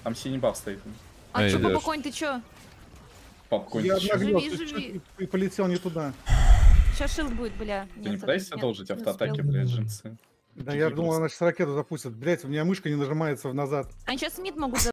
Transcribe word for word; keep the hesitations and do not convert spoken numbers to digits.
Там синий баф стоит. А Эй, чё, идёшь. Попоконь, ты чё? Попконь. Я Ты чё? обнаглел, Живи, ты живи. чё- и полетел не туда. Сейчас шилд будет, бля. Ты не Нет, пытаешься нет, продолжить не автоатаки, успел. блядь, джинсы? Да Джи я джи думал, просто. она сейчас ракету запустит. Блять, у меня мышка не нажимается в назад. Они сейчас мид могут